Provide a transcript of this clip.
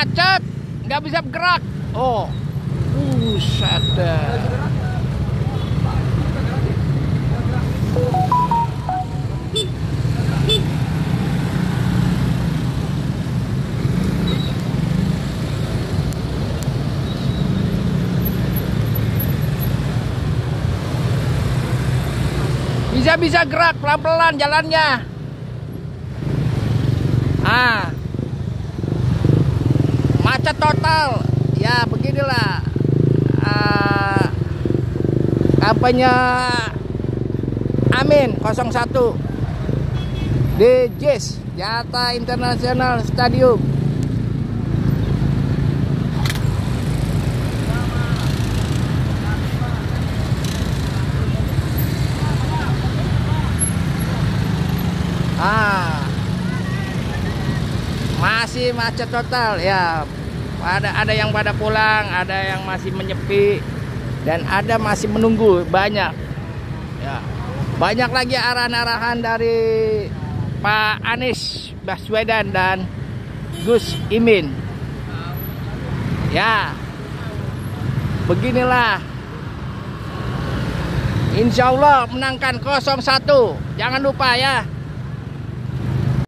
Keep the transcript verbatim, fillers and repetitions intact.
macet, nggak bisa bergerak. Oh, buset dah. Bisa-bisa gerak pelan-pelan jalannya. Ah, macet total. Ya beginilah uh, kampanye Amin nol satu di J I S Jakarta International Stadium. Ah, masih macet total ya. Ada ada yang pada pulang, ada yang masih menyepi, dan ada masih menunggu banyak. Ya, banyak lagi arahan-arahan dari Pak Anies Baswedan dan Gus Imin. Ya, beginilah. Insya Allah menangkan nol satu. Jangan lupa ya.